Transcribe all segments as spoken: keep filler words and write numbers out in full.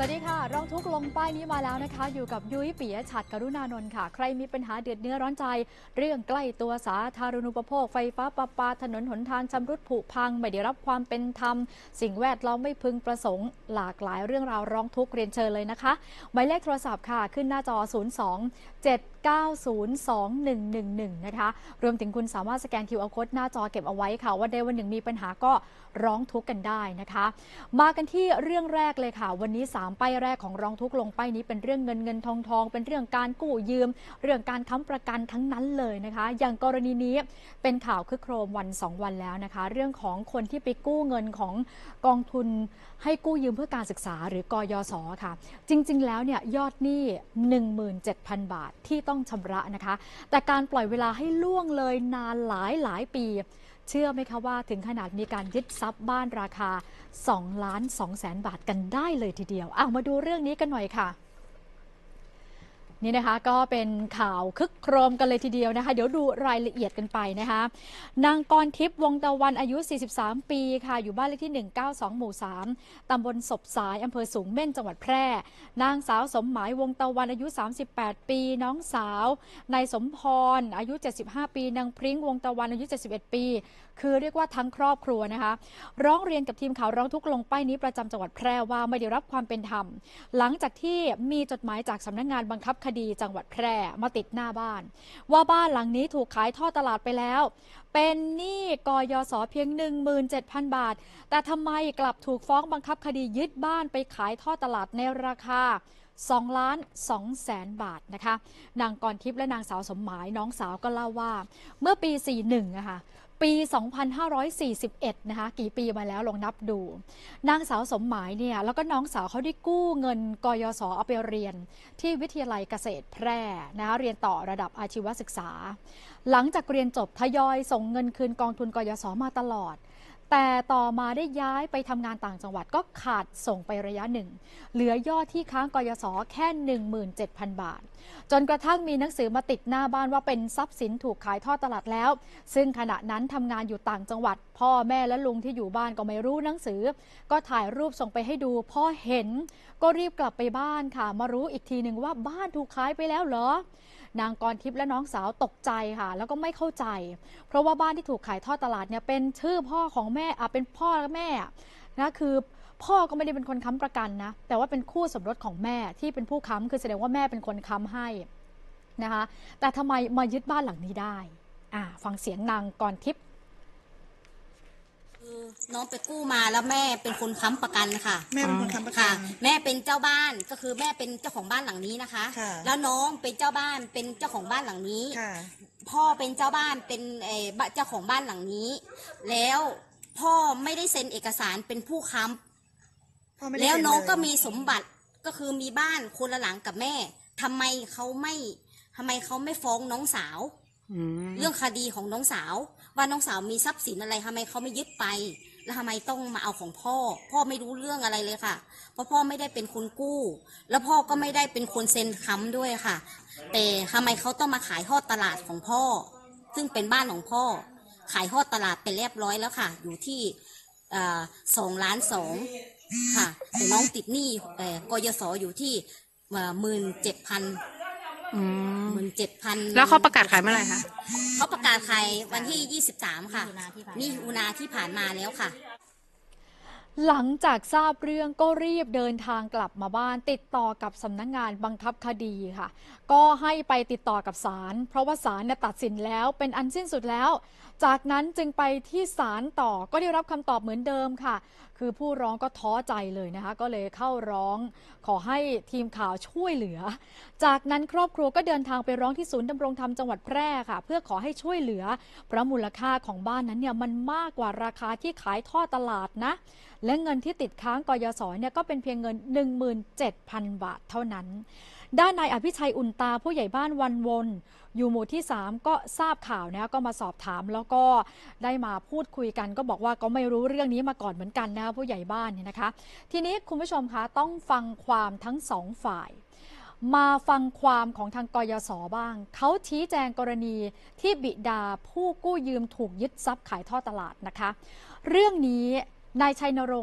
วัสดีค่ะร้องทุกข์ลงป้ายนี้มาแล้วนะคะอยู่กับยุ้ยปิยะฉัตรกรุณานนท์ค่ะใครมีปัญหาเดือดเนื้อร้อนใจเรื่องใกล้ตัวสาธารณูปโภคไฟฟ้าประปาถนนหนทางชำรุดผุพังไม่ได้รับความเป็นธรรมสิ่งแวดล้อมไม่พึงประสงค์หลากหลายเรื่องราวร้องทุกข์เรียนเชิญเลยนะคะหมายเลขโทรศัพท์ค่ะขึ้นหน้าจอศูนย์ สอง เจ็ด เก้า ศูนย์ สอง หนึ่ง หนึ่ง หนึ่งนะคะรวมถึงคุณสามารถสแกน คิว อาร์ Code หน้าจอเก็บเอาไว้ค่ะวันใดวันหนึ่งมีปัญหาก็ร้องทุกข์กันได้นะคะมากันที่เรื่องแรกเลยค่ะวันนี้สามป้ายแรกของร้องทุกข์ลงป้ายนี้เป็นเรื่องเงินเงินทองทองเป็นเรื่องการกู้ยืมเรื่องการค้ำประกันทั้งนั้นเลยนะคะอย่างกรณีนี้เป็นข่าวคึกโครมวันสองวันแล้วนะคะเรื่องของคนที่ไปกู้เงินของกองทุนให้กู้ยืมเพื่อการศึกษาหรือกยศค่ะจริงๆแล้วเนี่ยยอดหนี้ หนึ่งหมื่นเจ็ดพัน บาทที่ต้องชำระนะคะแต่การปล่อยเวลาให้ล่วงเลยนานหลายหลายปีเชื่อไหมคะว่าถึงขนาดมีการยึดทรัพย์บ้านราคาสองล้านสองแสนบาทกันได้เลยทีเดียวเอามาดูเรื่องนี้กันหน่อยค่ะนี่นะคะก็เป็นข่าวคึกโครมกันเลยทีเดียวนะคะเดี๋ยวดูรายละเอียดกันไปนะคะนางกรทิพย์วงตะวันอายุสี่สิบสามปีค่ะอยู่บ้านเลขที่หนึ่งเก้าสองหมู่สามตำบลศพสายอำเภอสูงเม่นจังหวัดแพร่นางสาวสมหมายวงตะวันอายุสามสิบแปดปีน้องสาวนายสมพรอายุเจ็ดสิบห้าปีนางพริ้งวงตะวันอายุเจ็ดสิบเอ็ดปีคือเรียกว่าทั้งครอบครัวนะคะร้องเรียนกับทีมข่าวร้องทุกข์ลงป้ายนี้ประจำจังหวัดแพร่ว่าไม่ได้รับความเป็นธรรมหลังจากที่มีจดหมายจากสำนักงานบังคับคดีจังหวัดแพร่มาติดหน้าบ้านว่าบ้านหลังนี้ถูกขายทอดตลาดไปแล้วเป็นหนี้กยศเพียง หนึ่งหมื่นเจ็ดพัน บาทแต่ทำไมกลับถูกฟ้องบังคับคดียึดบ้านไปขายทอดตลาดในราคาสองล้านสองแสนบาทนะคะนางกรทิพย์และนางสาวสมหมายน้องสาวก็เล่าว่าเมื่อปีสี่สิบเอ็ดนะคะปีสองพันห้าร้อยสี่สิบเอ็ดนะคะกี่ปีมาแล้วลองนับดูนางสาวสมหมายเนี่ยแล้วก็น้องสาวเขาได้กู้เงินกยศเอาไปเรียนที่วิทยาลัยเกษตรแพร่นะคะเรียนต่อระดับอาชีวศึกษาหลังจากเรียนจบทยอยส่งเงินคืนกองทุนกยศมาตลอดแต่ต่อมาได้ย้ายไปทำงานต่างจังหวัดก็ขาดส่งไประยะหนึ่งเหลือยอดที่ค้างกยศแค่ หนึ่งหมื่นเจ็ดพัน บาทจนกระทั่งมีหนังสือมาติดหน้าบ้านว่าเป็นทรัพย์สินถูกขายทอดตลาดแล้วซึ่งขณะนั้นทำงานอยู่ต่างจังหวัดพ่อแม่และลุงที่อยู่บ้านก็ไม่รู้หนังสือก็ถ่ายรูปส่งไปให้ดูพอเห็นก็รีบกลับไปบ้านค่ะมารู้อีกทีหนึ่งว่าบ้านถูกขายไปแล้วเหรอนางกรทิพย์และน้องสาวตกใจค่ะแล้วก็ไม่เข้าใจเพราะว่าบ้านที่ถูกขายทอดตลาดเนี่ยเป็นชื่อพ่อของแม่อ่ะเป็นพ่อและแม่นะคือพ่อก็ไม่ได้เป็นคนค้ำประกันนะแต่ว่าเป็นคู่สมรสของแม่ที่เป็นผู้ค้ำคือแสดงว่าแม่เป็นคนค้ำให้นะคะแต่ทำไมมายึดบ้านหลังนี้ได้อ่าฟังเสียงนางกรทิพย์น้องไปกู้มาแล้วแม่เป็นคนค้ำประกันค่ะแม่เป็นคนค้ำประกัค่ะนแม่เป็นเจ้าบ้านก็คือแม่เป็นเจ้าของบ้านหลังนี้นะคะแล้วน้องเป็นเจ้าบ้านเป็นเจ้าของบ้านหลังนี้พ่อเป็นเจ้าบ้านเป็นเจ้าของบ้านหลังนี้แล้วพ่อไม่ได้เซ็นเอกสารเป็นผู้ค้ำแล้วน้องก็มีสมบัติก็คือมีบ้านคนละหลังกับแม่ทำไมเขาไม่ทำไมเขาไม่ฟ้องน้องสาวเรื่องคดีของน้องสาวว่าน้องสาวมีทรัพย์สินอะไรทำไมเขาไม่ยึดไปแล้วทำไมต้องมาเอาของพ่อพ่อไม่รู้เรื่องอะไรเลยค่ะเพราะพ่อไม่ได้เป็นคนกู้แล้วพ่อก็ไม่ได้เป็นคนเซ็นค้ำด้วยค่ะแต่ทำไมเขาต้องมาขายทอดตลาดของพ่อซึ่งเป็นบ้านของพ่อขายทอดตลาดเป็นเรียบร้อยแล้วค่ะอยู่ที่สองล้านสองค่ะแต่น้องติดหนี้กยศอยู่ที่หมื่นเจ็ดพันหมื่นเจ็ดพันแล้วเขาประกาศขายเมื่อไหร่คะเขาประกาศขายวันที่ยี่สิบสามค่ะนี่อุนาที่ผ่านมาแล้วค่ะหลังจากทราบเรื่องก็รีบเดินทางกลับมาบ้านติดต่อกับสำนักงานบังคับคดีค่ะก็ให้ไปติดต่อกับศาลเพราะว่าศาลเนี่ยตัดสินแล้วเป็นอันสิ้นสุดแล้วจากนั้นจึงไปที่ศาลต่อก็ได้รับคำตอบเหมือนเดิมค่ะคือผู้ร้องก็ท้อใจเลยนะคะก็เลยเข้าร้องขอให้ทีมข่าวช่วยเหลือจากนั้นครอบครัวก็เดินทางไปร้องที่ศูนย์ดำรงธรรมจังหวัดแพร่ค่ะเพื่อขอให้ช่วยเหลือเพราะมูลค่าของบ้านนั้นเนี่ยมันมากกว่าราคาที่ขายทอดตลาดนะและเงินที่ติดค้างกยศเนี่ยก็เป็นเพียงเงิน หนึ่งหมื่นเจ็ดพัน บาทเท่านั้นด้านนายอภิชัยอุ่นตาผู้ใหญ่บ้านวันวนอยู่หมู่ที่สามก็ทราบข่าวนะก็มาสอบถามแล้วก็ได้มาพูดคุยกันก็บอกว่าก็ไม่รู้เรื่องนี้มาก่อนเหมือนกันนะผู้ใหญ่บ้านเนี่ยนะคะทีนี้คุณผู้ชมคะต้องฟังความทั้งสองฝ่ายมาฟังความของทางกยศบ้างเขาชี้แจงกรณีที่บิดาผู้กู้ยืมถูกยึดทรัพย์ขายทอดตลาดนะคะเรื่องนี้นายชัยนรงค์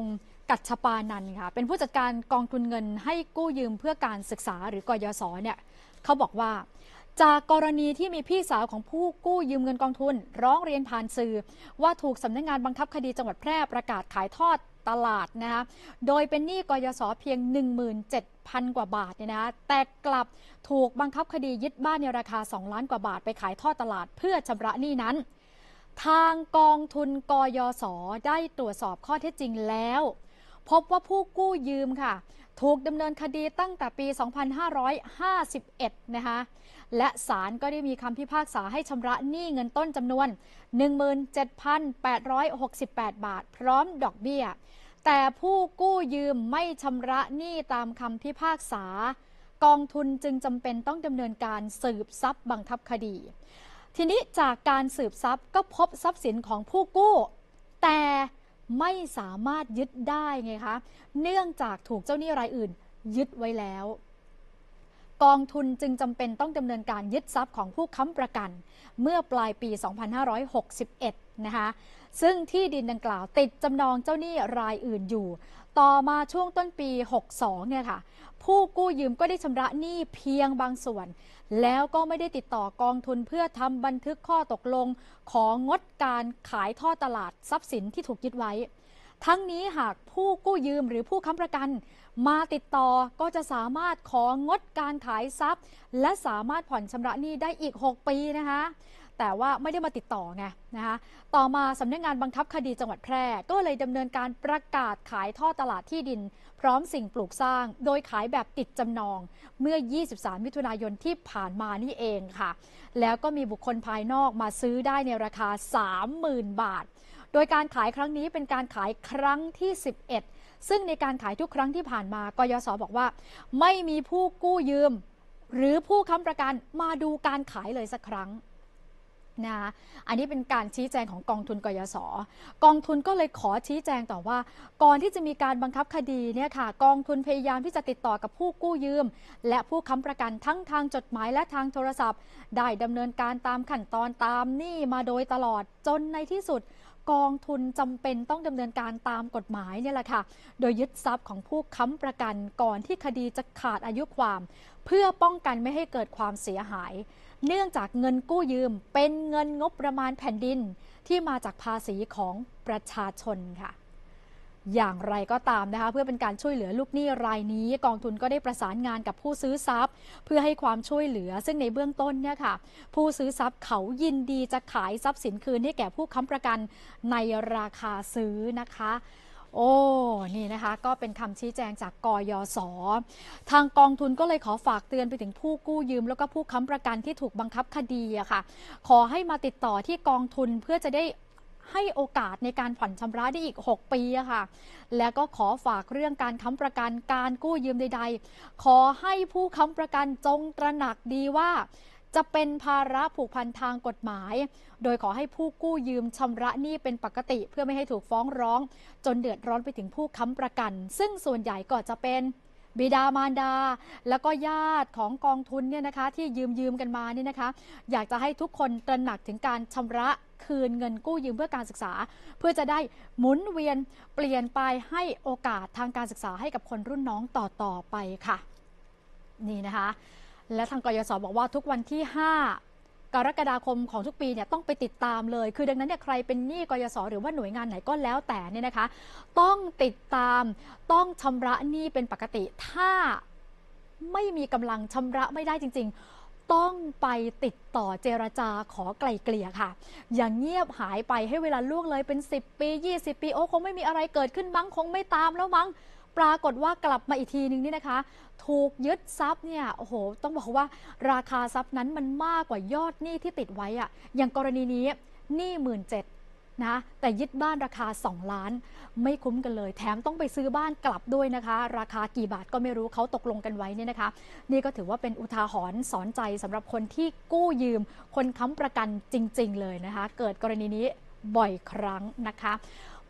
กัจฉปานันท์ค่ะเป็นผู้จัดการกองทุนเงินให้กู้ยืมเพื่อการศึกษาหรือกยศเนี่ยเขาบอกว่าจากกรณีที่มีพี่สาวของผู้กู้ยืมเงินกองทุนร้องเรียนผ่านสื่อว่าถูกสำนักงานบังคับคดีจังหวัดแพร่ประกาศขายทอดตลาดนะคะโดยเป็นหนี้กยศเพียง หนึ่งหมื่นเจ็ดพัน กว่าบาทเนี่ยนะคะแต่กลับถูกบังคับคดียึดบ้านในราคาสองล้านกว่าบาทไปขายทอดตลาดเพื่อชำระหนี้นั้นทางกองทุนกยศได้ตรวจสอบข้อเท็จจริงแล้วพบว่าผู้กู้ยืมค่ะถูกดำเนินคดีตั้งแต่ปี สองพันห้าร้อยห้าสิบเอ็ด นะคะและศาลก็ได้มีคำพิพากษาให้ชำระหนี้เงินต้นจำนวน หนึ่งหมื่นเจ็ดพันแปดร้อยหกสิบแปด บาทพร้อมดอกเบี้ยแต่ผู้กู้ยืมไม่ชำระหนี้ตามคำพิพากษากองทุนจึงจำเป็นต้องดำเนินการสืบทรัพย์บังคับคดีทีนี้จากการสืบทรัพย์ก็พบทรัพย์สินของผู้กู้แต่ไม่สามารถยึดได้ไงคะเนื่องจากถูกเจ้าหนี้รายอื่นยึดไว้แล้วกองทุนจึงจำเป็นต้องดำเนินการยึดทรัพย์ของผู้ค้ำประกันเมื่อปลายปี สองพันห้าร้อยหกสิบเอ็ด นะคะซึ่งที่ดินดังกล่าวติดจำนองเจ้าหนี้รายอื่นอยู่ต่อมาช่วงต้นปี หกสิบสอง เนี่ยค่ะผู้กู้ยืมก็ได้ชำระหนี้เพียงบางส่วนแล้วก็ไม่ได้ติดต่อกองทุนเพื่อทำบันทึกข้อตกลงของงดการขายทอดตลาดทรัพย์สินที่ถูกยึดไว้ทั้งนี้หากผู้กู้ยืมหรือผู้ค้ำประกันมาติดต่อก็จะสามารถของดการขายทรัพย์และสามารถผ่อนชำระหนี้ได้อีกหกปีนะคะแต่ว่าไม่ได้มาติดต่อไงนะคะต่อมาสำนักงานบังคับคดีจังหวัดแพร่ก็เลยดำเนินการประกาศขายทอดตลาดที่ดินพร้อมสิ่งปลูกสร้างโดยขายแบบติดจำนองเมื่อ ยี่สิบสาม มิถุนายนที่ผ่านมานี่เองค่ะแล้วก็มีบุคคลภายนอกมาซื้อได้ในราคา สามหมื่น บาทโดยการขายครั้งนี้เป็นการขายครั้งที่ สิบเอ็ดซึ่งในการขายทุกครั้งที่ผ่านมากยศบอกว่าไม่มีผู้กู้ยืมหรือผู้ค้ำประกันมาดูการขายเลยสักครั้งนะอันนี้เป็นการชี้แจงของกองทุนกยศกองทุนก็เลยขอชี้แจงต่อว่าก่อนที่จะมีการบังคับคดีเนี่ยค่ะกองทุนพยายามที่จะติดต่อกับผู้กู้ยืมและผู้ค้ำประกันทั้งทางจดหมายและทางโทรศัพท์ได้ดำเนินการตามขั้นตอนตามหนี้มาโดยตลอดจนในที่สุดกองทุนจำเป็นต้องดำเนินการตามกฎหมายเนี่ยแหละค่ะโดยยึดทรัพย์ของผู้ค้ำประกันก่อนที่คดีจะขาดอายุความเพื่อป้องกันไม่ให้เกิดความเสียหายเนื่องจากเงินกู้ยืมเป็นเงินงบประมาณแผ่นดินที่มาจากภาษีของประชาชนค่ะอย่างไรก็ตามนะคะเพื่อเป็นการช่วยเหลือลูกหนี้รายนี้กองทุนก็ได้ประสานงานกับผู้ซื้อทรัพย์เพื่อให้ความช่วยเหลือซึ่งในเบื้องต้นเนี่ยค่ะผู้ซื้อทรัพย์เขายินดีจะขายทรัพย์สินคืนให้แก่ผู้ค้ำประกันในราคาซื้อนะคะโอ้นี่นะคะก็เป็นคำชี้แจงจากกยศทางกองทุนก็เลยขอฝากเตือนไปถึงผู้กู้ยืมแล้วก็ผู้ค้ำประกันที่ถูกบังคับคดีอะค่ะขอให้มาติดต่อที่กองทุนเพื่อจะได้ให้โอกาสในการผ่อนชำระได้อีกหกปีอะค่ะแล้วก็ขอฝากเรื่องการค้ำประกันการกู้ยืมใดๆขอให้ผู้ค้ำประกันจงตระหนักดีว่าจะเป็นภาระผูกพันทางกฎหมายโดยขอให้ผู้กู้ยืมชำระหนี้เป็นปกติเพื่อไม่ให้ถูกฟ้องร้องจนเดือดร้อนไปถึงผู้ค้ำประกันซึ่งส่วนใหญ่ก็จะเป็นบิดามารดาแล้วก็ญาติของกองทุนเนี่ยนะคะที่ยืมยืมกันมานี่นะคะอยากจะให้ทุกคนตระหนักถึงการชำระคืนเงินกู้ยืมเพื่อการศึกษาเพื่อจะได้หมุนเวียนเปลี่ยนไปให้โอกาสทางการศึกษาให้กับคนรุ่นน้องต่อๆไปค่ะนี่นะคะและทางกยศบอกว่าทุกวันที่ห้ากรกฎาคมของทุกปีเนี่ยต้องไปติดตามเลยคือดังนั้นเนี่ยใครเป็นหนี้กยศหรือว่าหน่วยงานไหนก็แล้วแต่เนี่ยนะคะต้องติดตามต้องชำระหนี้เป็นปกติถ้าไม่มีกำลังชำระไม่ได้จริงๆต้องไปติดต่อเจรจาขอไกล่เกลี่ยค่ะอย่างเงียบหายไปให้เวลาล่วงเลยเป็นสิบปียี่สิบปีโอ้คงไม่มีอะไรเกิดขึ้นมั้งคงไม่ตามแล้วมั้งปรากฏว่ากลับมาอีกทีนึงนี่นะคะถูกยึดทรัพย์เนี่ยโอ้โหต้องบอกว่าราคาทรัพย์นั้นมันมากกว่ายอดหนี้ที่ติดไว้อะอย่างกรณีนี้หนี้หมื่นเจ็ดนะแต่ยึดบ้านราคาสองล้านไม่คุ้มกันเลยแถมต้องไปซื้อบ้านกลับด้วยนะคะราคากี่บาทก็ไม่รู้เขาตกลงกันไว้เนี่ยนะคะนี่ก็ถือว่าเป็นอุทาหรณ์สอนใจสำหรับคนที่กู้ยืมคนค้ำประกันจริงๆเลยนะคะเกิดกรณีนี้บ่อยครั้งนะคะไป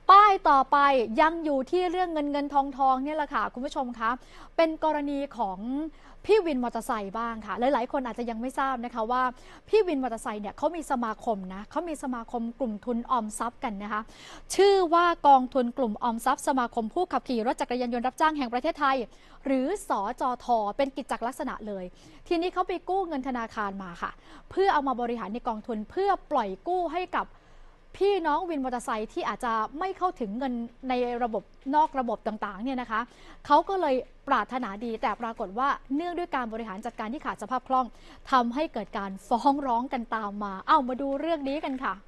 ป้ายต่อไปยังอยู่ที่เรื่องเงินเงินทองทองเนี่ยแหละค่ะคุณผู้ชมคะเป็นกรณีของพี่วินมอเตอร์ไซค์บ้างค่ะหลายๆคนอาจจะยังไม่ทราบนะคะว่าพี่วินมอเตอร์ไซค์เนี่ยเขามีสมาคมนะเขามีสมาคมกลุ่มทุนออมทรัพย์กันนะคะชื่อว่ากองทุนกลุ่มออมทรัพย์สมาคมผู้ขับขี่รถจักรยานยนต์รับจ้างแห่งประเทศไทยหรือสจท.เป็นกิจจลักษณะเลยทีนี้เขาไปกู้เงินธนาคารมาค่ะเพื่อเอามาบริหารในกองทุนเพื่อปล่อยกู้ให้กับพี่น้องวินมอเตอร์ไซค์ที่อาจจะไม่เข้าถึงเงินในระบบนอกระบบต่างๆเนี่ยนะคะเขาก็เลยปรารถนาดีแต่ปรากฏว่าเนื่องด้วยการบริหารจัดการที่ขาดสภาพคล่องทำให้เกิดการฟ้องร้องกันตามมาเอามาดูเรื่องนี้กันค่ะ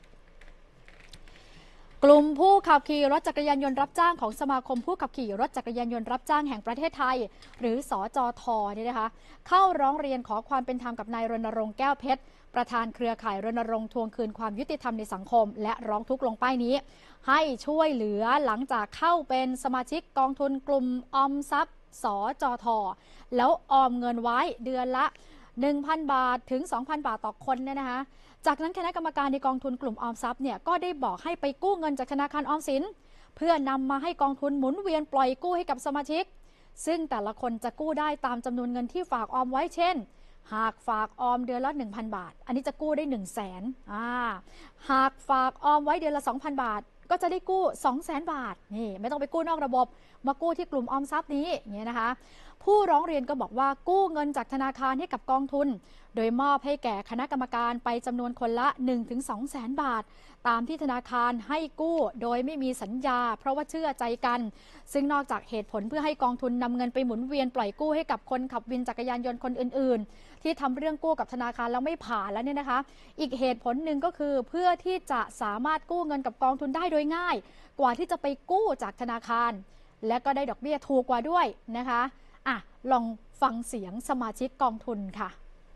กลุ่มผู้ขับขี่รถจักรยานยนต์รับจ้างของสมาคมผู้ขับขี่รถจักรยานยนต์รับจ้างแห่งประเทศไทยหรือสจท.เนี่ยนะคะเข้าร้องเรียนขอความเป็นธรรมกับนายรณรงค์แก้วเพชรประธานเครือข่ายรณรงค์ทวงคืนความยุติธรรมในสังคมและร้องทุกข์ลงป้ายนี้ให้ช่วยเหลือหลังจากเข้าเป็นสมาชิกกองทุนกลุ่มออมทรัพย์สจท.แล้วออมเงินไว้เดือนละ หนึ่งพัน บาทถึง สองพัน บาทต่อคนเนี่ยนะคะจากนั้นคณะกรรมการในกองทุนกลุ่มออมทรัพย์เนี่ยก็ได้บอกให้ไปกู้เงินจากธนาคารออมสินเพื่อนำมาให้กองทุนหมุนเวียนปล่อยกู้ให้กับสมาชิกซึ่งแต่ละคนจะกู้ได้ตามจำนวนเงินที่ฝากออมไว้เช่นหากฝากออมเดือนละ หนึ่งพัน บาทอันนี้จะกู้ได้ หนึ่งแสน อ่าหากฝากออมไว้เดือนละ สองพัน บาทก็จะได้กู้ สองแสน บาทนี่ไม่ต้องไปกู้นอกระบบมากู้ที่กลุ่มออมทรัพย์นี้อย่างเงี้ยนะคะผู้ร้องเรียนก็บอกว่ากู้เงินจากธนาคารให้กับกองทุนโดยมอบให้แก่คณะกรรมการไปจำนวนคนละ หนึ่งถึงสอง แสนบาทตามที่ธนาคารให้กู้โดยไม่มีสัญญาเพราะว่าเชื่อใจกันซึ่งนอกจากเหตุผลเพื่อให้กองทุนนำเงินไปหมุนเวียนปล่อยกู้ให้กับคนขับวินจักรยานยนต์คนอื่นๆที่ทำเรื่องกู้กับธนาคารแล้วไม่ผ่านแล้วเนี่ยนะคะอีกเหตุผลหนึ่งก็คือเพื่อที่จะสามารถกู้เงินกับกองทุนได้โดยง่ายกว่าที่จะไปกู้จากธนาคารและก็ได้ดอกเบี้ยถูกกว่าด้วยนะคะอ่ะลองฟังเสียงสมาชิกกองทุนค่ะ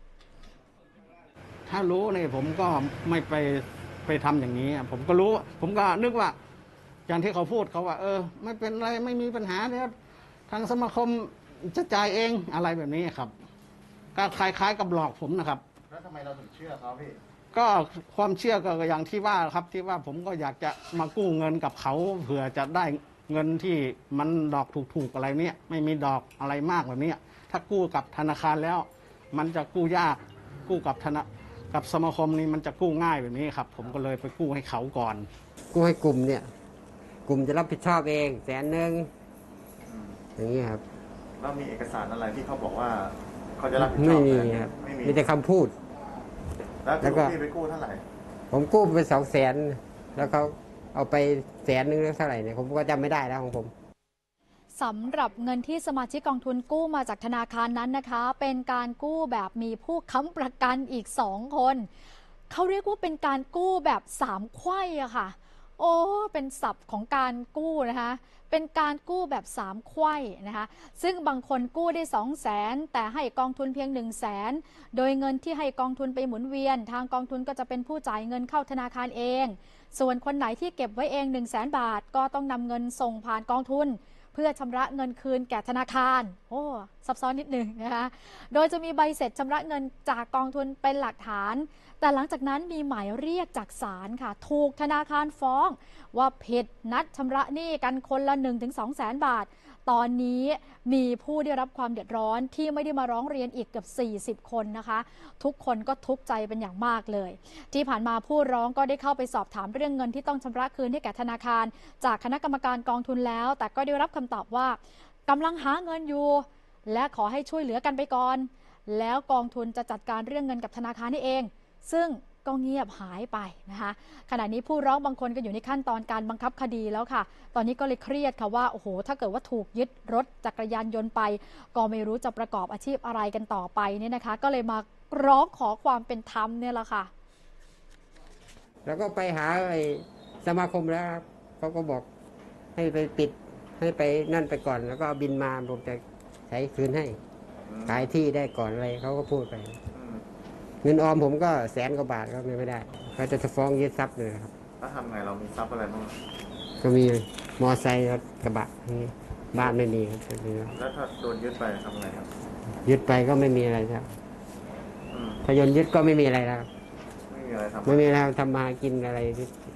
ถ้ารู้เนี่ยผมก็ไม่ไปไปทำอย่างนี้ผมก็รู้ผมก็นึกว่าอย่างที่เขาพูดเขาว่าเออไม่เป็นไรไม่มีปัญหาเนี่ยทางสมาคมจะจ่ายเองอะไรแบบนี้ครับก็คล้ายๆกับหลอกผมนะครับแล้วทำไมเราถึงเชื่อเขาพี่ก็ความเชื่อก็อย่างที่ว่าครับที่ว่าผมก็อยากจะมากู้เงินกับเขาเผื่อจะได้เงินที่มันดอกถูกๆอะไรเนี้ยไม่มีดอกอะไรมากแบบนี้ถ้ากู้กับธนาคารแล้วมันจะกู้ยากกู้กับธนากับสมาคมนี้มันจะกู้ง่ายแบบนี้ครับผมก็เลยไปกู้ให้เขาก่อนกู้ให้กลุ่มเนี่ยกลุ่มจะรับผิดชอบเองแสนหนึ่งอย่างนี้ครับแล้วมีเอกสารอะไรที่เขาบอกว่าเขาจะรับผิดชอบไม่มีครับมีแต่คำพูดแล้วก็พี่ไปกู้เท่าไหร่ผมกู้ไปสองแสนแล้วเขาเอาไปแสนหนึ่งเท่าไหร่เนี่ยผมก็จำไม่ได้แล้วของผมสำหรับเงินที่สมาชิกกองทุนกู้มาจากธนาคารนั้นนะคะเป็นการกู้แบบมีผู้ค้ำประกันอีกสองคนเขาเรียกว่าเป็นการกู้แบบสามไขว้อะค่ะโอ้เป็นศัพท์ของการกู้นะคะเป็นการกู้แบบสามไขว้นะคะซึ่งบางคนกู้ได้สองแสนแต่ให้กองทุนเพียงหนึ่งแสนโดยเงินที่ให้กองทุนไปหมุนเวียนทางกองทุนก็จะเป็นผู้จ่ายเงินเข้าธนาคารเองส่วนคนไหนที่เก็บไว้เองหนึ่งแสนบาทก็ต้องนำเงินส่งผ่านกองทุนเพื่อชำระเงินคืนแก่ธนาคารโอ้ซับซ้อนนิดหนึ่งนะคะโดยจะมีใบเสร็จชำระเงินจากกองทุนเป็นหลักฐานแต่หลังจากนั้นมีหมายเรียกจากศาลค่ะถูกธนาคารฟ้องว่าผิดนัดชำระหนี้กันคนละ หนึ่งถึงสอง แสนบาทตอนนี้มีผู้ได้รับความเดือดร้อนที่ไม่ได้มาร้องเรียนอีกเกือบสี่สิบคนนะคะทุกคนก็ทุกข์ใจเป็นอย่างมากเลยที่ผ่านมาผู้ร้องก็ได้เข้าไปสอบถามเรื่องเงินที่ต้องชำระคืนให้แก่ธนาคารจากคณะกรรมการกองทุนแล้วแต่ก็ได้รับคำตอบว่ากำลังหาเงินอยู่และขอให้ช่วยเหลือกันไปก่อนแล้วกองทุนจะจัดการเรื่องเงินกับธนาคารนี่เองซึ่งก็เงียบหายไปนะคะขณะนี้ผู้ร้องบางคนก็อยู่ในขั้นตอนการบังคับคดีแล้วค่ะตอนนี้ก็เลยเครียดค่ะว่าโอ้โหถ้าเกิดว่าถูกยึดรถจักรยานยนต์ไปก็ไม่รู้จะประกอบอาชีพอะไรกันต่อไปเนี่ยนะคะก็เลยมาร้องขอความเป็นธรรมเนี่ยแหละค่ะแล้วก็ไปหาไอ้สมาคมแล้วเขาก็บอกให้ไปปิดให้ไปนั่นไปก่อนแล้วก็บินมาผมจะใช้คืนให้ขายที่ได้ก่อนอะไรเขาก็พูดไปเงินออมผมก็แสนกว่าบาทก็ไม่ได้เขาจะฟ้องยึดทรัพย์เลยครับแล้วทำไงเรามีทรัพย์อะไรบ้างก็มีมอไซค์รถกระบะนี่บ้านไม่มีครับแล้วถ้าโดนยึดไปทำไงครับยึดไปก็ไม่มีอะไรครับถ้าโดนยึดก็ไม่มีอะไรแล้วไม่มีอะไรทำไม่มีอะไรทำมากินอะไร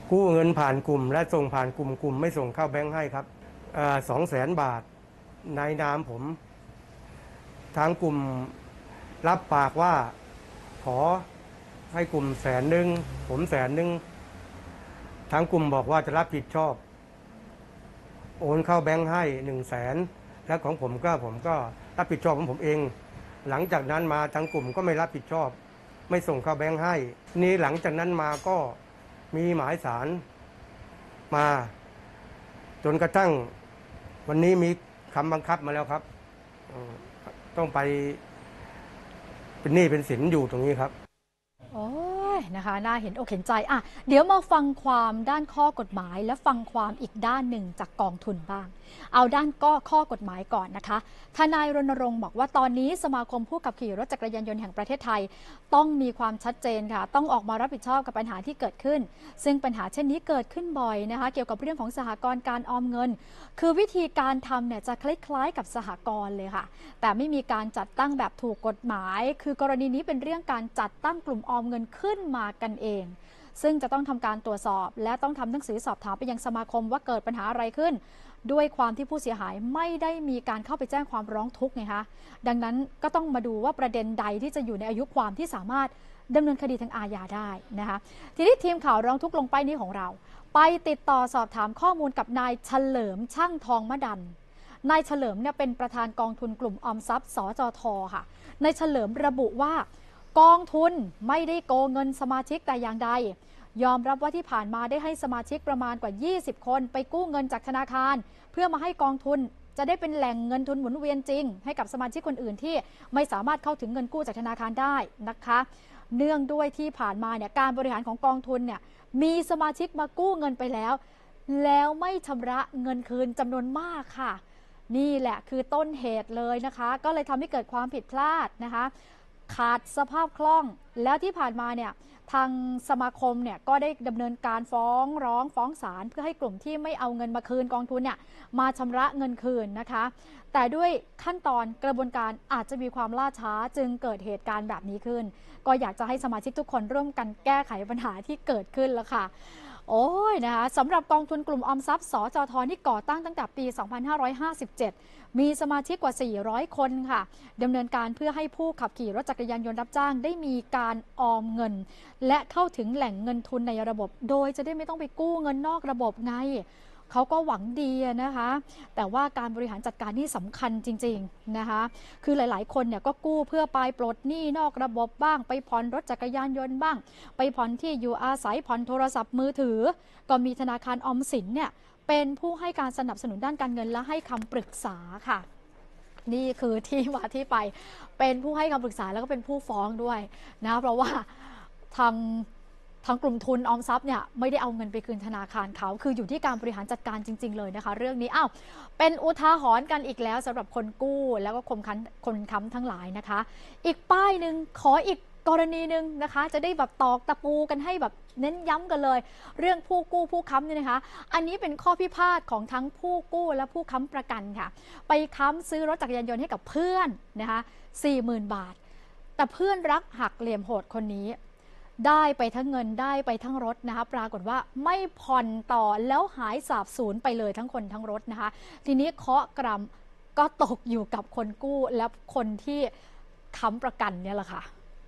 กู้เงินผ่านกลุ่มและส่งผ่านกลุ่มกลุ่มไม่ส่งเข้าแบงค์ให้ครับสองแสนบาทในนามผมทางกลุ่มรับปากว่าขอให้กลุ่มแสนหนึ่งผมแสนหนึ่งทางกลุ่มบอกว่าจะรับผิดชอบโอนเข้าแบงค์ให้หนึ่งแสนและของผมก็ผมก็รับผิดชอบของผมเองหลังจากนั้นมาทางกลุ่มก็ไม่รับผิดชอบไม่ส่งเข้าแบงค์ให้นี่หลังจากนั้นมาก็มีหมายศาลมาจนกระทั่งวันนี้มีคำบังคับมาแล้วครับต้องไปเป็นหนี้เป็นสินอยู่ตรงนี้ครับโอ้ยนะคะน่าเห็นอกเห็นใจอ่ะเดี๋ยวมาฟังความด้านข้อกฎหมายและฟังความอีกด้านหนึ่งจากกองทุนบ้างเอาด้านก็ข้อกฎหมายก่อนนะคะทนายรณรงค์บอกว่าตอนนี้สมาคมผู้ขับขี่รถจักรยานยนต์แห่งประเทศไทยต้องมีความชัดเจนค่ะต้องออกมารับผิดชอบกับปัญหาที่เกิดขึ้นซึ่งปัญหาเช่นนี้เกิดขึ้นบ่อยนะคะเกี่ยวกับเรื่องของสหกรณ์การออมเงินคือวิธีการทำเนี่ยจะคล้ายๆกับสหกรณ์เลยค่ะแต่ไม่มีการจัดตั้งแบบถูกกฎหมายคือกรณีนี้เป็นเรื่องการจัดตั้งกลุ่มออมเงินขึ้นมากันเองซึ่งจะต้องทำการตรวจสอบและต้องทำหนังสือสอบถามไปยังสมาคมว่าเกิดปัญหาอะไรขึ้นด้วยความที่ผู้เสียหายไม่ได้มีการเข้าไปแจ้งความร้องทุกข์ไงคะดังนั้นก็ต้องมาดูว่าประเด็นใดที่จะอยู่ในอายุความที่สามารถดำเนินคดีทางอาญาได้นะคะทีนี้ทีมข่าวร้องทุกข์ลงไปนี้ของเราไปติดต่อสอบถามข้อมูลกับนายเฉลิมช่างทองมะดันนายเฉลิมเนี่ยเป็นประธานกองทุนกลุ่มออมทรัพย์สจท.ค่ะนายเฉลิมระบุว่ากองทุนไม่ได้โกงเงินสมาชิกแต่อย่างใดยอมรับว่าที่ผ่านมาได้ให้สมาชิกประมาณกว่ายี่สิบคนไปกู้เงินจากธนาคารเพื่อมาให้กองทุนจะได้เป็นแหล่งเงินทุนหมุนเวียนจริงให้กับสมาชิกคนอื่นที่ไม่สามารถเข้าถึงเงินกู้จากธนาคารได้นะคะเนื่องด้วยที่ผ่านมาเนี่ยการบริหารของกองทุนเนี่ยมีสมาชิกมากู้เงินไปแล้วแล้วไม่ชำระเงินคืนจำนวนมากค่ะนี่แหละคือต้นเหตุเลยนะคะก็เลยทำให้เกิดความผิดพลาดนะคะขาดสภาพคล่องแล้วที่ผ่านมาเนี่ยทางสมาคมเนี่ยก็ได้ดำเนินการฟ้องร้องฟ้องศาลเพื่อให้กลุ่มที่ไม่เอาเงินมาคืนกองทุนเนี่ยมาชำระเงินคืนนะคะแต่ด้วยขั้นตอนกระบวนการอาจจะมีความล่าช้าจึงเกิดเหตุการณ์แบบนี้ขึ้นก็อยากจะให้สมาชิกทุกคนร่วมกันแก้ไขปัญหาที่เกิดขึ้นแล้วค่ะโอ้ยนะคะสำหรับกองทุนกลุ่มออมทรัพย์สจท.ที่ก่อตั้งตั้งแต่ปี สองพันห้าร้อยห้าสิบเจ็ด มีสมาชิกกว่า สี่ร้อย คนค่ะดำเนินการเพื่อให้ผู้ขับขี่รถจักรยานยนต์รับจ้างได้มีการออมเงินและเข้าถึงแหล่งเงินทุนในระบบโดยจะได้ไม่ต้องไปกู้เงินนอกระบบไงเขาก็หวังดีนะคะแต่ว่าการบริหารจัดการนี่สำคัญจริงๆนะคะคือหลายๆคนเนี่ยก็กู้เพื่อไปปลดหนี้นอกระบบบ้างไปผ่อนรถจักรยานยนต์บ้างไปผ่อนที่อยู่อาศัยผ่อนโทรศัพท์มือถือก็มีธนาคารออมสินเนี่ยเป็นผู้ให้การสนับสนุนด้านการเงินและให้คำปรึกษาค่ะนี่คือที่มาที่ไปเป็นผู้ให้คำปรึกษาแล้วก็เป็นผู้ฟ้องด้วยนะเพราะว่าทางทางกลุ่มทุนออมทรัพย์เนี่ยไม่ได้เอาเงินไปคืนธนาคารเขาคืออยู่ที่การบริหารจัดการจริงๆเลยนะคะเรื่องนี้อ้าวเป็นอุทาหรณ์กันอีกแล้วสำหรับคนกู้แล้วก็คนค้ำคนค้ำทั้งหลายนะคะอีกป้ายหนึ่งขออีกกรณีหนึ่งนะคะจะได้แบบตอกตะปูกันให้แบบเน้นย้ำกันเลยเรื่องผู้กู้ผู้ค้ำเนี่ยนะคะอันนี้เป็นข้อพิพาทของทั้งผู้กู้และผู้ค้ำประกันค่ะไปค้ำซื้อรถจักรยานยนต์ให้กับเพื่อนนะคะ สี่หมื่น บาทแต่เพื่อนรักหักเหลี่ยมโหดคนนี้ได้ไปทั้งเงินได้ไปทั้งรถนะคะปรากฏว่าไม่ผ่อนต่อแล้วหายสาบสูญไปเลยทั้งคนทั้งรถนะคะทีนี้เคราะห์กรรมก็ตกอยู่กับคนกู้และคนที่ค้ำประกันเนี่ยแหละค่ะ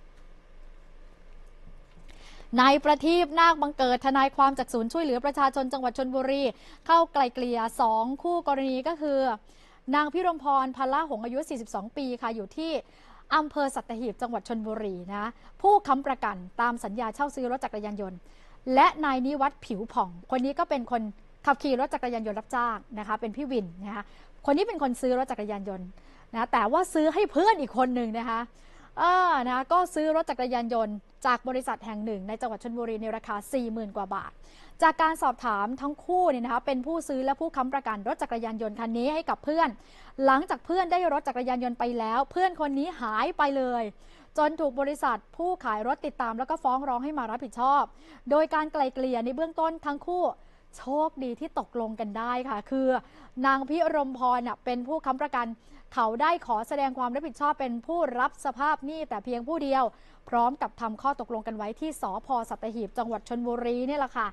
นายประทีปนาคบังเกิดทนายความจากศูนย์ช่วยเหลือประชาชนจังหวัดชลบุรีเข้าไกลเกลี่ยสองคู่กรณีก็คือนางพิรมพรพละหงอายุสี่สิบสองปีค่ะอยู่ที่อำเภอสัตหีบจังหวัดชลบุรีนะผู้ค้ำประกันตามสัญญาเช่าซื้อรถจักรยานยนต์และนายนิวัฒน์ผิวผ่องคนนี้ก็เป็นคนขับขี่รถจักรยานยนต์รับจ้างนะคะเป็นพี่วินนะคะคนนี้เป็นคนซื้อรถจักรยานยนต์นะแต่ว่าซื้อให้เพื่อนอีกคนหนึ่งนะคะเออนะก็ซื้อรถจักรยานยนต์จากบริษัทแห่งหนึ่งในจังหวัดชลบุรีในราคา สี่หมื่น กว่าบาทจากการสอบถามทั้งคู่เนี่ยนะคะเป็นผู้ซื้อและผู้ค้ำประกันรถจักรยานยนต์คันนี้ให้กับเพื่อนหลังจากเพื่อนได้รถจักรยานยนต์ไปแล้วเพื่อนคนนี้หายไปเลยจนถูกบริษัทผู้ขายรถติดตามแล้วก็ฟ้องร้องให้มารับผิดชอบโดยการไกล่เกลี่ยในเบื้องต้นทั้งคู่โชคดีที่ตกลงกันได้ค่ะคือนางพิรมพรเป็นผู้ค้ำประกันเขาได้ขอแสดงความรับผิดชอบเป็นผู้รับสภาพหนี้แต่เพียงผู้เดียวพร้อมกับทำข้อตกลงกันไว้ที่สภ.สัตหีบจังหวัดชลบุรีนี่แหละค่ะ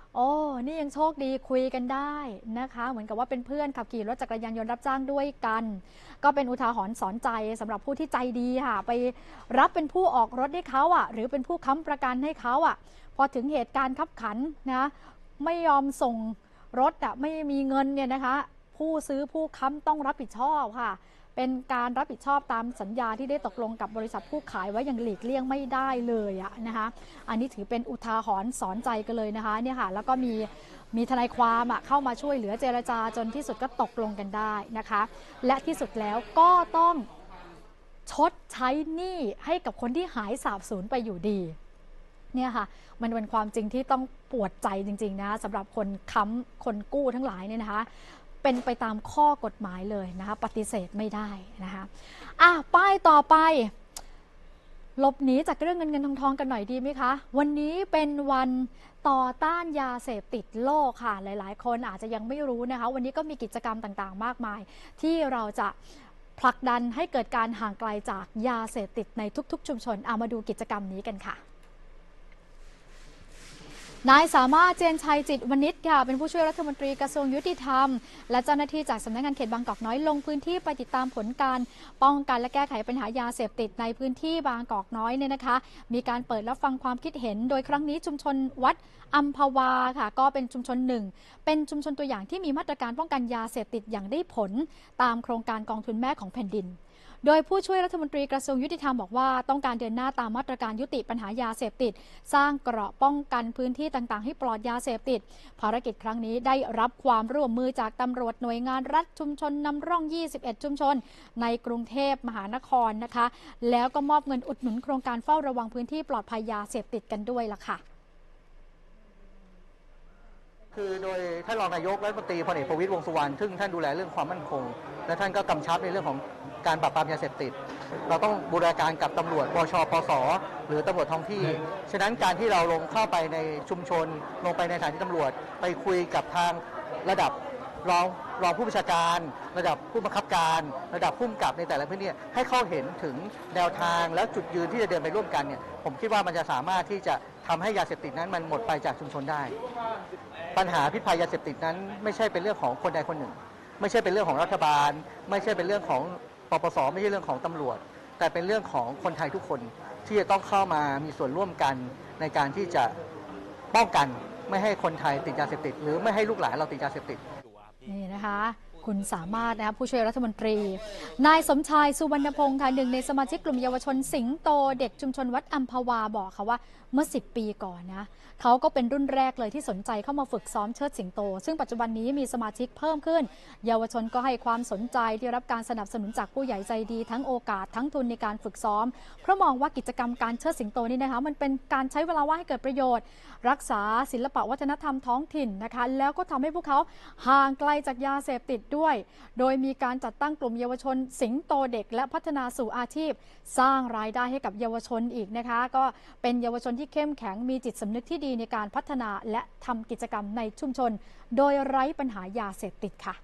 โอ้นี่ยังโชคดีคุยกันได้นะคะเหมือนกับว่าเป็นเพื่อนขับขี่รถจักรยานยนต์รับจ้างด้วยกันก็เป็นอุทาหรณ์สอนใจสำหรับผู้ที่ใจดีค่ะไปรับเป็นผู้ออกรถให้เขาอ่ะหรือเป็นผู้ค้ำประกันให้เขาอ่ะพอถึงเหตุการณ์ขับขันนะไม่ยอมส่งรถอ่ะไม่มีเงินเนี่ยนะคะผู้ซื้อผู้ค้ำต้องรับผิดชอบค่ะเป็นการรับผิดชอบตามสัญญาที่ได้ตกลงกับบริษัทผู้ขายไว้อย่างหลีกเลี่ยงไม่ได้เลยอะนะคะอันนี้ถือเป็นอุทาหรณ์สอนใจกันเลยนะคะเนี่ยค่ะแล้วก็มีมีทนายความอะเข้ามาช่วยเหลือเจรจาจนที่สุดก็ตกลงกันได้นะคะและที่สุดแล้วก็ต้องชดใช้หนี้ให้กับคนที่หายสาบสูญไปอยู่ดีเนี่ยค่ะมันเป็นความจริงที่ต้องปวดใจจริงๆนะสำหรับคนค้ำคนกู้ทั้งหลายเนี่ยนะคะเป็นไปตามข้อกฎหมายเลยนะคะปฏิเสธไม่ได้นะคะอ่ะป้ายต่อไปหลบหนีจากเรื่องเงินเงินทองทองกันหน่อยดีไหมคะวันนี้เป็นวันต่อต้านยาเสพติดโลกค่ะหลายๆคนอาจจะยังไม่รู้นะคะวันนี้ก็มีกิจกรรมต่างๆมากมายที่เราจะผลักดันให้เกิดการห่างไกลจากยาเสพติดในทุกๆชุมชนเอามาดูกิจกรรมนี้กันค่ะนายสามารถเจนชัยจิตวณิชค่ะเป็นผู้ช่วยรัฐมนตรีกระทรวงยุติธรรมและเจ้าหน้าที่จากสำนักงานเขตบางกอกน้อยลงพื้นที่ไปติดตามผลการป้องกันและแก้ไขปัญหายาเสพติดในพื้นที่บางกอกน้อยเนี่ยนะคะมีการเปิดรับฟังความคิดเห็นโดยครั้งนี้ชุมชนวัดอัมพวาค่ะก็เป็นชุมชนหนึ่งเป็นชุมชนตัวอย่างที่มีมาตรการป้องกันยาเสพติดอย่างได้ผลตามโครงการกองทุนแม่ของแผ่นดินโดยผู้ช่วยรัฐมนตรีกระทรวงยุติธรรมบอกว่าต้องการเดินหน้าตามมาตรการยุติปัญหายาเสพติดสร้างเกราะป้องกันพื้นที่ต่างๆให้ปลอดยาเสพติดภารกิจครั้งนี้ได้รับความร่วมมือจากตำรวจหน่วยงานรัฐชุมชนนำร่องยี่สิบเอ็ดชุมชนในกรุงเทพมหานครนะคะแล้วก็มอบเงินอุดหนุนโครงการเฝ้าระวังพื้นที่ปลอดภัยยาเสพติดกันด้วยล่ะค่ะคือโดยท่านรองนายกรัฐมนตรีพลเอกประวิตรวงษ์สุวรรณซึ่งท่านดูแลเรื่องความมั่นคงและท่านก็กำชับในเรื่องของการปราบปรามยาเสพติดเราต้องบูรณาการกับตำรวจปชปสหรือตำรวจท้องที่ฉะนั้นการที่เราลงเข้าไปในชุมชนลงไปในสถานที่ตำรวจไปคุยกับทางระดับรองรองผู้บัญชาการระดับผู้บังคับการระดับผู้กำกับในแต่ละพื้นที่ให้เข้าเห็นถึงแนวทางและจุดยืนที่จะเดินไปร่วมกันเนี่ยผมคิดว่ามันจะสามารถที่จะทำให้ยาเสพติดนั้นมันหมดไปจากชุมชนได้ปัญหาพิษภัยยาเสพติดนั้นไม่ใช่เป็นเรื่องของคนใดคนหนึ่งไม่ใช่เป็นเรื่องของรัฐบาลไม่ใช่เป็นเรื่องของปปสไม่ใช่เรื่องของตำรวจแต่เป็นเรื่องของคนไทยทุกคนที่จะต้องเข้ามามีส่วนร่วมกันในการที่จะป้องกันไม่ให้คนไทยติดยาเสพติดหรือไม่ให้ลูกหลานเราติดยาเสพติดนี่นะคะคุณสามารถนะคะผู้ช่วยรัฐมนตรีนายสมชายสุวรรณพงษ์ค่ะหนึ่งในสมาชิกกลุ่มเยาวชนสิงโตเด็กชุมชนวัดอัมพวาบอกค่ะว่าเมื่อสิบปีก่อนนะเขาก็เป็นรุ่นแรกเลยที่สนใจเข้ามาฝึกซ้อมเชิดสิงโตซึ่งปัจจุบันนี้มีสมาชิกเพิ่มขึ้นเยาวชนก็ให้ความสนใจที่รับการสนับสนุนจากผู้ใหญ่ใจดีทั้งโอกาสทั้งทุนในการฝึกซ้อมเพราะมองว่ากิจกรรมการเชิดสิงโตนี่นะคะมันเป็นการใช้เวลาว่างให้เกิดประโยชน์รักษาศิลปวัฒนธรรมท้องถิ่นนะคะแล้วก็ทำให้พวกเขาห่างไกลจากยาเสพติดด้วยโดยมีการจัดตั้งกลุ่มเยาวชนสิงโตเด็กและพัฒนาสู่อาชีพสร้างรายได้ให้กับเยาวชนอีกนะคะก็เป็นเยาวชนที่เข้มแข็งมีจิตสำนึกที่ดีในการพัฒนาและทำกิจกรรมในชุมชนโดยไร้ปัญหายาเสพติดค่ะ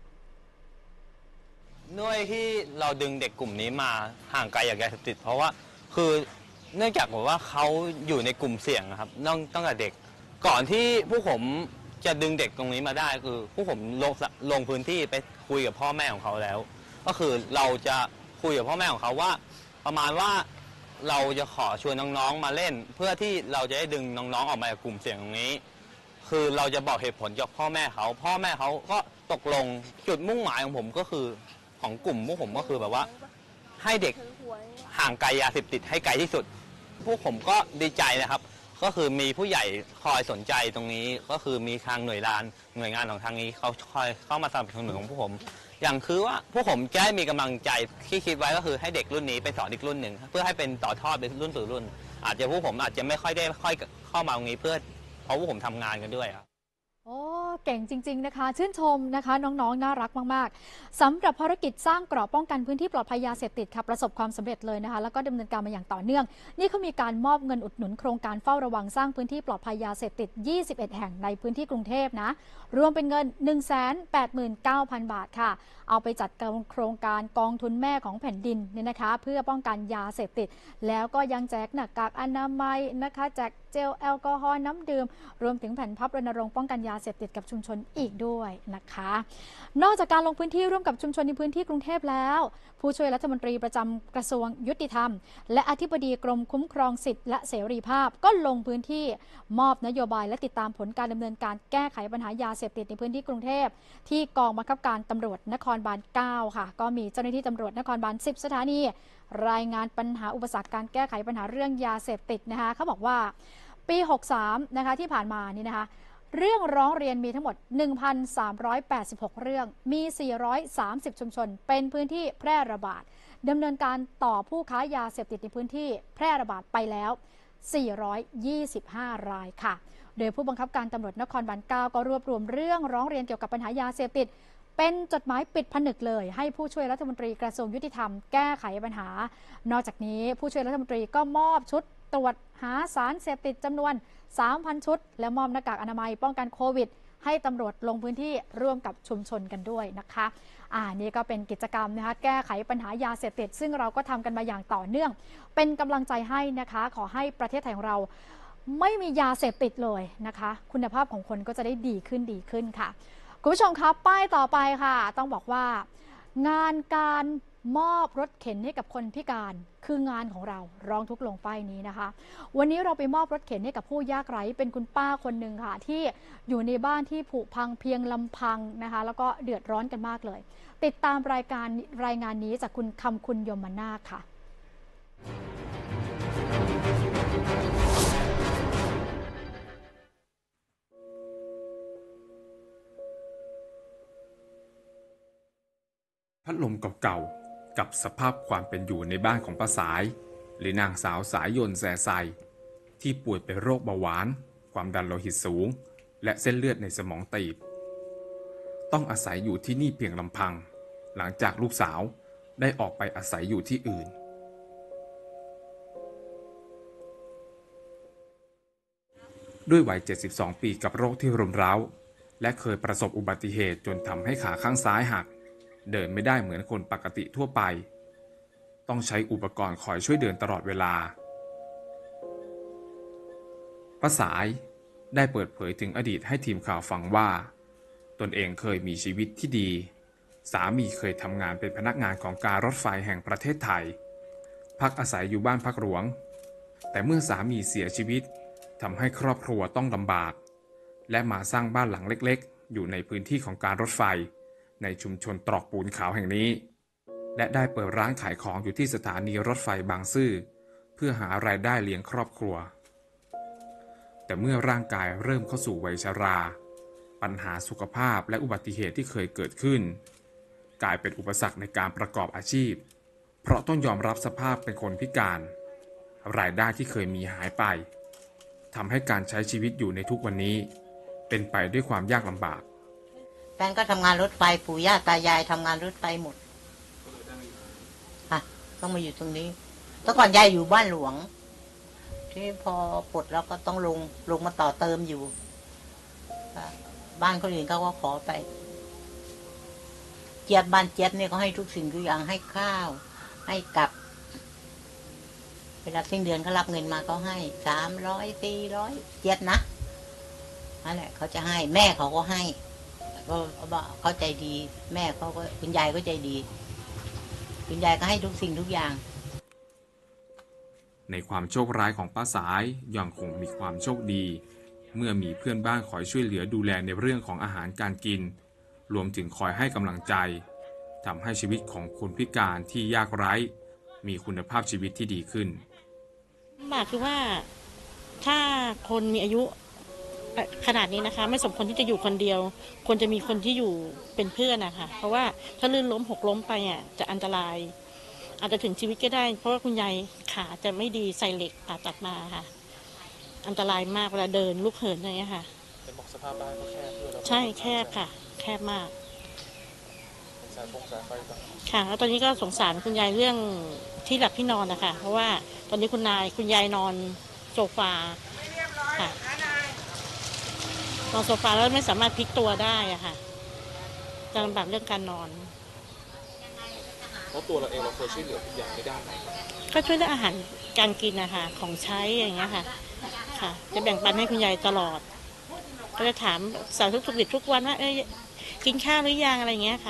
ด้วยที่เราดึงเด็กกลุ่มนี้มาห่างไกลจากยาเสพติดเพราะว่าคือเนื่องจากว่าเขาอยู่ในกลุ่มเสี่ยงนะครับตั้งแต่เด็กก่อนที่ผู้ผมจะดึงเด็กตรงนี้มาได้คือผู้ผมลงลงพื้นที่ไปคุยกับพ่อแม่ของเขาแล้วก็คือเราจะคุยกับพ่อแม่ของเขาว่าประมาณว่าเราจะขอชวนน้องๆมาเล่นเพื่อที่เราจะได้ดึงน้องๆออกมาจากกลุ่มเสี่ยงตรงนี้คือเราจะบอกเหตุผลกับพ่อแม่เขาพ่อแม่เขาก็ตกลงจุดมุ่งหมายของผมก็คือของกลุ่มพวกผมก็คือแบบว่าให้เด็กห่างไกลยาเสพติดให้ไกลที่สุดพวกผมก็ดีใจนะครับก็คือมีผู้ใหญ่คอยสนใจตรงนี้ก็คือมีทางหน่วยงานหน่วยงานของทางนี้เขาคอยเข้ามาสนับสนุนของพวกผมอย่างคือว่าพวกผมจะได้มีกำลังใจที่คิดไว้ก็คือให้เด็กรุ่นนี้ไปสอนอีกรุ่นหนึ่งเพื่อให้เป็นต่อทอดเป็นรุ่นสู่รุ่นอาจจะพวกผมอาจจะไม่ค่อยได้ค่อยเข้ามาตรงนี้เพื่อเพราะพวกผมทำงานกันด้วยครับโอ้เก่งจริงๆนะคะชื่นชมนะคะน้องๆน่ารักมากๆสำหรับภารกิจสร้างเกราะป้องกันพื้นที่ปลอดภัยยาเสพติดค่ะประสบความสำเร็จเลยนะคะแล้วก็ดำเนินการมาอย่างต่อเนื่องนี่เขามีการมอบเงินอุดหนุนโครงการเฝ้าระวังสร้างพื้นที่ปลอดภัยยาเสพติดยี่สิบเอ็ดแห่งในพื้นที่กรุงเทพนะรวมเป็นเงิน หนึ่งแสนแปดหมื่นเก้าพัน บาทค่ะเอาไปจัดโครงการกองทุนแม่ของแผ่นดินเนี่ยนะคะเพื่อป้องกันยาเสพติดแล้วก็ยังแจกหน้ากากอนามัยนะคะแจกเจเจลแอลกอฮอล์น้ำดื่มรวมถึงแผ่นพับรณรงค์ป้องกันยาเสพติดกับชุมชนอีกด้วยนะคะนอกจากการลงพื้นที่ร่วมกับชุมชนในพื้นที่กรุงเทพแล้วผู้ช่วยรัฐมนตรีประจำกระทรวงยุติธรรมและอธิบดีกรมคุ้มครองสิทธิและเสรีภาพก็ลงพื้นที่มอบนโยบายและติดตามผลการดำเนินการแก้ไขปัญหายาเสพติดในพื้นที่กรุงเทพที่กองบังคับการตำรวจนครบาลเก้าค่ะก็มีเจ้าหน้าที่ตำรวจนครบาลสิบสถานีรายงานปัญหาอุปสรรคการแก้ไขปัญหาเรื่องยาเสพติดนะคะเขาบอกว่าปีหกสิบสามนะคะที่ผ่านมานี่นะคะเรื่องร้องเรียนมีทั้งหมด หนึ่งพันสามร้อยแปดสิบหก เรื่องมีสี่ร้อยสามสิบชุมชนเป็นพื้นที่แพร่ระบาดดำเนินการต่อผู้ค้ายาเสพติดในพื้นที่แพร่ระบาดไปแล้วสี่ร้อยยี่สิบห้ารายค่ะโดยผู้บังคับการตำรวจนครบาลเก้าก็รวบรวมเรื่องร้องเรียนเกี่ยวกับปัญหายาเสพติดเป็นจดหมายปิดผนึกเลยให้ผู้ช่วยรัฐมนตรีกระทรวงยุติธรรมแก้ไขปัญหานอกจากนี้ผู้ช่วยรัฐมนตรีก็มอบชุดตรวจหาสารเสพติดจำนวน สามพัน ชุดและมอบหน้ากากอนามัยป้องกันโควิดให้ตำรวจลงพื้นที่ร่วมกับชุมชนกันด้วยนะคะอ่านี่ก็เป็นกิจกรรมนะคะแก้ไขปัญหายาเสพติดซึ่งเราก็ทำกันมาอย่างต่อเนื่องเป็นกำลังใจให้นะคะขอให้ประเทศไทยของเราไม่มียาเสพติดเลยนะคะคุณภาพของคนก็จะได้ดีขึ้นดีขึ้นค่ะคุณผู้ชมครับป้ายต่อไปค่ะต้องบอกว่างานการมอบรถเข็นให้กับคนพิการคืองานของเราร้องทุกข์ลงป้ายนี้นะคะวันนี้เราไปมอบรถเข็นให้กับผู้ยากไร้เป็นคุณป้าคนหนึ่งค่ะที่อยู่ในบ้านที่ผุพังเพียงลำพังนะคะแล้วก็เดือดร้อนกันมากเลยติดตามรายการรายงานนี้จากคุณคำคุณยมนาคค่ะพัดลมเก่าๆกับสภาพความเป็นอยู่ในบ้านของป้าสายหรือนางสาวสายยนต์แสไซที่ป่วยเป็นโรคเบาหวานความดันโลหิตสูงและเส้นเลือดในสมองตีบต้องอาศัยอยู่ที่นี่เพียงลำพังหลังจากลูกสาวได้ออกไปอาศัยอยู่ที่อื่นด้วยวัยเจ็ดสิบสองปีกับโรคที่รุมเร้าและเคยประสบอุบัติเหตุจนทำให้ขาข้างซ้ายหักเดินไม่ได้เหมือนคนปกติทั่วไปต้องใช้อุปกรณ์คอยช่วยเดินตลอดเวลาป้าสายได้เปิดเผยถึงอดีตให้ทีมข่าวฟังว่าตนเองเคยมีชีวิตที่ดีสามีเคยทำงานเป็นพนักงานของการรถไฟแห่งประเทศไทยพักอาศัยอยู่บ้านพักหลวงแต่เมื่อสามีเสียชีวิตทำให้ครอบครัวต้องลำบากและมาสร้างบ้านหลังเล็กๆอยู่ในพื้นที่ของการรถไฟในชุมชนตรอกปูนขาวแห่งนี้และได้เปิดร้านขายของอยู่ที่สถานีรถไฟบางซื่อเพื่อหารายได้เลี้ยงครอบครัวแต่เมื่อร่างกายเริ่มเข้าสู่วัยชราปัญหาสุขภาพและอุบัติเหตุที่เคยเกิดขึ้นกลายเป็นอุปสรรคในการประกอบอาชีพเพราะต้องยอมรับสภาพเป็นคนพิการรายได้ที่เคยมีหายไปทำให้การใช้ชีวิตอยู่ในทุกวันนี้เป็นไปด้วยความยากลำบากแฟนก็ทำงานรถไฟปู่ย่าตายายทำงานรถไฟหมดค่ะต้องมาอยู่ตรงนี้แต่ก่อนยายอยู่บ้านหลวงที่พอปลดแล้วก็ต้องลงลงมาต่อเติมอยู่บ้านคนอื่นเขาก็ขอไปเจี๊ยบบ้านเจี๊ยบเนี่ยเขาให้ทุกสิ่งทุกอย่างให้ข้าวให้กับเวลาสิ้นเดือนเขารับเงินมาเขาให้สามร้อยสี่ร้อยเจี๊ยบนะนั่นแหละเขาจะให้แม่เขาก็ให้ก็เขาใจดีแม่เขาก็คุณยายก็ใจดีคุณยายก็ให้ทุกสิ่งทุกอย่างในความโชคร้ายของป้าสายยังคงมีความโชคดีเมื่อมีเพื่อนบ้านคอยช่วยเหลือดูแลในเรื่องของอาหารการกินรวมถึงคอยให้กำลังใจทำให้ชีวิตของคนพิการที่ยากไร้มีคุณภาพชีวิตที่ดีขึ้นบากคือว่าถ้าคนมีอายุขนาดนี้นะคะไม่สมควรที่จะอยู่คนเดียวควรจะมีคนที่อยู่เป็นเพื่อนนะคะเพราะว่าถ้าลื่นล้มหกล้มไปอ่ะจะอันตรายอาจจะถึงชีวิตก็ได้เพราะว่าคุณยายขาจะไม่ดีใส่เหล็กผ่าตัดมาค่ะอันตรายมากเวลาเดินลุกเหินอะไรอย่างเงี้ยค่ะเป็นบอกสภาพบ้านก็แคบด้วยใช่แคบค่ะแคบมากสายฟงสายไฟค่ะแล้วตอนนี้ก็สงสารคุณยายเรื่องที่หลับที่นอนนะคะเพราะว่าตอนนี้คุณนายคุณยายนอนโซฟาค่ะนอนโซฟาแล้วไม่สามารถพลิกตัวได้อะค่ะจะลำบากเรื่องการนอนแล้วตัวเราเองเราเคยช่วยเหลือทุกอย่างไม่ได้ไหมก็ช่วยเรื่องอาหารการกินนะคะของใช้อย่างเงี้ยค่ะค่ะ จะแบ่งปันให้คุณยายตลอดก็จะถามสารทุกข์สุขดิบทุกวันว่าเอ้ยกินข้าวหรือยังอะไรอย่างเงี้ยค่ะ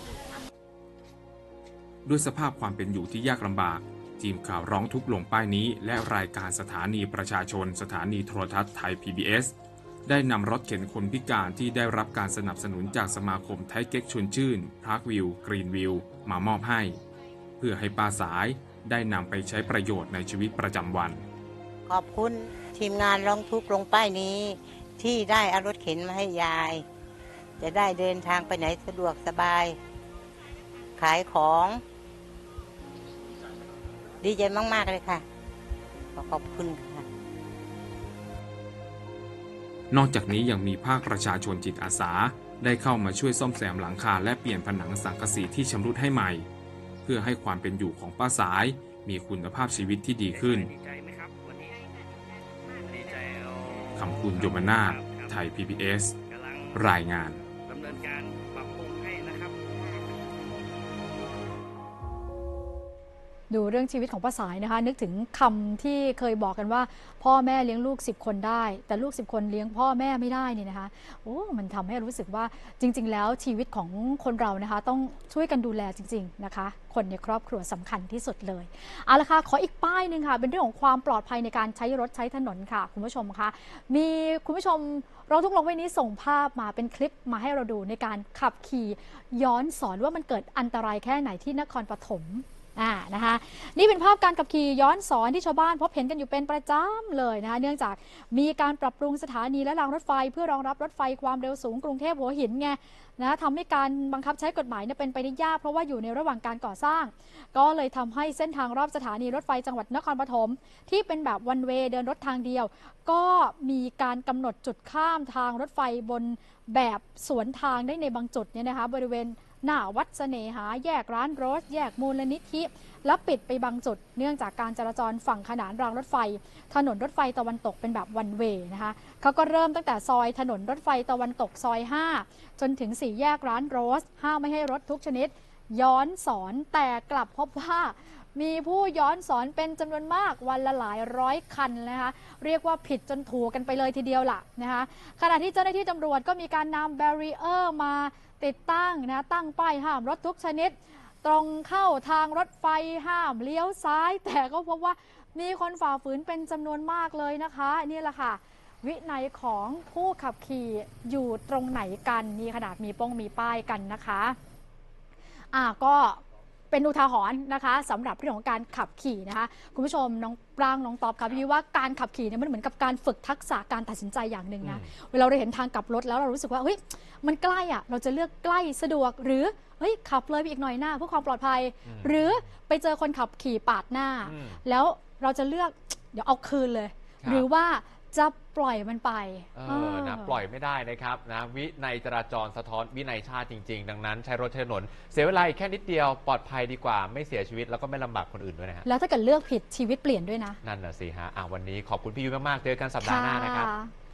ด้วยสภาพความเป็นอยู่ที่ยากลำบากทีมข่าวร้องทุกข์ลงป้ายนี้และรายการสถานีประชาชนสถานีโทรทัศน์ไทย พี บี เอส ได้นำรถเข็นคนพิการที่ได้รับการสนับสนุนจากสมาคมไทยเก๊กชวนชื่นพาร์ควิวกรีนวิวมามอบให้เพื่อให้ป้าสายได้นำไปใช้ประโยชน์ในชีวิตประจำวันขอบคุณทีมงานร้องทุกข์ลงป้ายนี้ที่ได้เอารถเข็นมาให้ยายจะได้เดินทางไปไหนสะดวกสบายขายของดีใจมากๆเลยค่ะขอบคุณค่ะนอกจากนี้ยังมีภาคประชาชนจิตอาสาได้เข้ามาช่วยซ่อมแซมหลังคาและเปลี่ยนผนังสังกะสีที่ชำรุดให้ใหม่เพื่อให้ความเป็นอยู่ของป้าสายมีคุณภาพชีวิตที่ดีขึ้นคำคุณยมนาถไทย พี บี เอส รายงานดูเรื่องชีวิตของป้าสายนะคะนึกถึงคำที่เคยบอกกันว่าพ่อแม่เลี้ยงลูกสิบคนได้แต่ลูกสิบคนเลี้ยงพ่อแม่ไม่ได้นี่นะคะโอ้มันทำให้รู้สึกว่าจริงๆแล้วชีวิตของคนเรานะคะต้องช่วยกันดูแลจริงๆนะคะคนในครอบครัวสำคัญที่สุดเลยเอาละค่ะขออีกป้ายหนึ่งค่ะเป็นเรื่องของความปลอดภัยในการใช้รถใช้ถนนค่ะคุณผู้ชมคะมีคุณผู้ชมเราทุกลงไว้นี้ส่งภาพมาเป็นคลิปมาให้เราดูในการขับขี่ย้อนสอนว่ามันเกิดอันตรายแค่ไหนที่นครปฐมอ่านะคะนี่เป็นภาพการขับขี่ย้อนสอนที่ชาวบ้านพบเห็นกันอยู่เป็นประจำเลยนะคะเนื่องจากมีการปรับปรุงสถานีและรางรถไฟเพื่อรองรับรถไฟความเร็วสูงกรุงเทพหัวหินไงนะทำให้การบังคับใช้กฎหมายเนี่ยเป็นไปได้ยากเพราะว่าอยู่ในระหว่างการก่อสร้างก็เลยทำให้เส้นทางรอบสถานีรถไฟจังหวัดนครปฐมที่เป็นแบบวันเวย์เดินรถทางเดียวก็มีการกำหนดจุดข้ามทางรถไฟบนแบบสวนทางได้ในบางจุดเนี่ยนะคะบริเวณหน้าวัดเสน่หาแยกร้านโรสแยกมูลนิธิและปิดไปบางจุดเนื่องจากการจราจรฝั่งขนานรางรถไฟถนนรถไฟตะวันตกเป็นแบบวันเวย์นะคะเขาก็เริ่มตั้งแต่ซอยถนนรถไฟตะวันตกซอยห้าจนถึงสี่แยกร้านโรสห้ามไม่ให้รถทุกชนิดย้อนสอนแต่กลับพบว่ามีผู้ย้อนสอนเป็นจำนวนมากวันละหลายร้อยคันนะคะเรียกว่าผิดจนถูกกันไปเลยทีเดียวล่ะนะคะขณะที่เจ้าหน้าที่ตำรวจก็มีการนำแบรีเออร์มาติดตั้งนะตั้งป้ายห้ามรถทุกชนิดตรงเข้าทางรถไฟห้ามเลี้ยวซ้ายแต่ก็พบว่ามีคนฝ่าฝืนเป็นจำนวนมากเลยนะคะนี่แหละค่ะวินัยของผู้ขับขี่อยู่ตรงไหนกันนี่ขนาดมีป้องมีป้ายกันนะคะอ่ะก็เป็นอุทาหรณ์นะคะสำหรับเรื่องของการขับขี่นะคะคุณผู้ชมน้องปรางน้องตอบครับพี่ว่าการขับขี่เนี่ยมันเหมือนกับการฝึกทักษะการตัดสินใจอย่างหนึ่งนะเวลาเราเห็นทางกลับรถแล้วเรารู้สึกว่าเฮ้ยมันใกล้อ่ะเราจะเลือกใกล้สะดวกหรือเฮ้ยขับเลยไปอีกหน่อยหน้าเพื่อความปลอดภัยหรือไปเจอคนขับขี่ปาดหน้าแล้วเราจะเลือกเดี๋ยวเอาคืนเลยหรือว่าจะปล่อยมันไปเออนะปล่อยไม่ได้นะครับนะวินัยจราจรสะท้อนวินัยชาติจริงๆดังนั้นใช้รถใช้ถนนเสียเวลาแค่นิดเดียวปลอดภัยดีกว่าไม่เสียชีวิตแล้วก็ไม่ลำบากคนอื่นด้วยนะฮะแล้วถ้าเกิดเลือกผิดชีวิตเปลี่ยนด้วยนะนั่นน่ะสิฮะอ่ะวันนี้ขอบคุณพี่ยุ้ยมากๆเจอกันสัปดาห์หน้านะครับ